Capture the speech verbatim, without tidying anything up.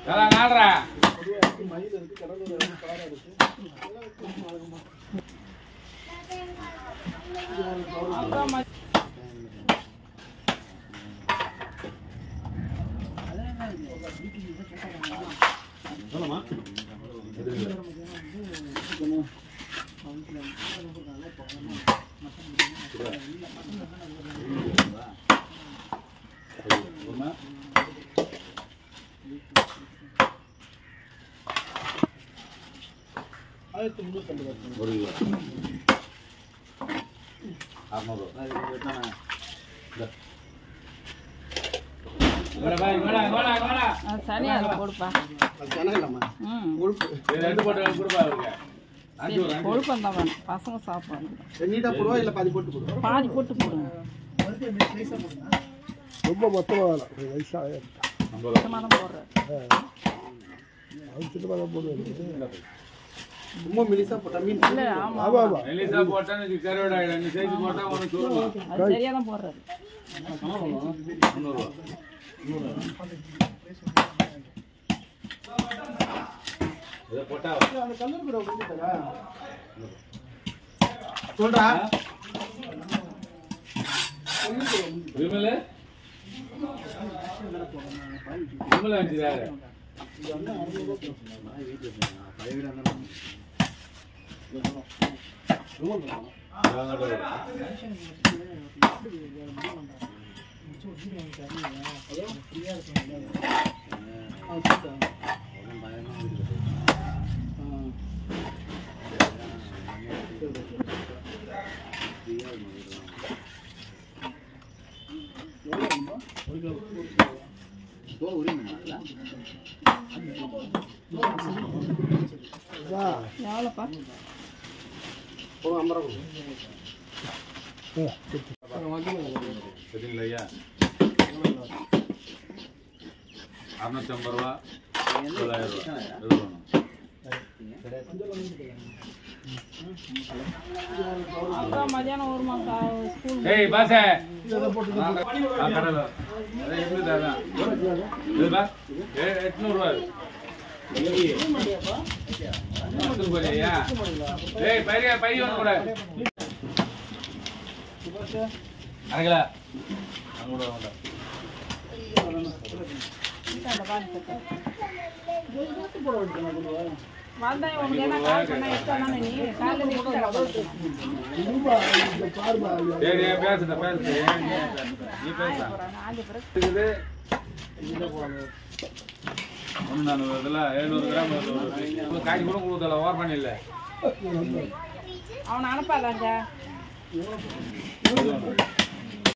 நாடுறா மயில் இருக்கு கடலூர் கலரா இருக்கு சொல்லுமா ஆயிரத்தி முன்னூத்தி ஐம்பது ஒரு கிலோ அறுநூறு கொடுப்பா பசங்க சாப்பிடுவாங்க பாதி போட்டு போடுங்க ரொம்ப மொத்தமாக போடுறேன் ரொம்ப மெலிசா போட்டா மீன் இல்ல ஆமா ஆமா மெலிசா போட்டா நீ கரோட ஆயிடும் நீ சைஸ் போட்டா உனக்கு தூரலாம் அது சரியா தான் போடுறது முந்நூறு ரூபாய் இத போட்டா அந்த கல்லூரி கூட வந்துட்டடா சொல்றா விமல விமல வந்துறாரு இது என்ன அறுநூறு ரூபாய் போடுறா வீட்ல பழைய வீடு அந்த ரூம் பண்ணலாம் எவ்வளோப்பா ஒரு ஐம்பது சரிங்களையா அறுநூத்தி ஐம்பது ரூபா தொள்ளாயிரம் ரூபா மதியானம் ஒரு மாசம் ஸ்கூல் ஏய் பாசே கடல அதே எப்படிடா இதுபா எட்நூறு ரூபாய் ஏய் பைய பைய ஒன்று கூட அரைக்கல அங்கூட வேண்டாம் வாழ்ந்தாய் உங்களுக்கு என்ன கால் பண்ணா எடுத்தானே நீ காலையில சரி பேசுற பேசு நீ பேச இது இதுல போறாங்க ஒன்னு நான் இதெல்ல எழுநூறு கிராம் காய்ச்சி கூட கொடுத்தல ஓவர் பண்ணி இல்ல அவனை அனுப்பாதாங்க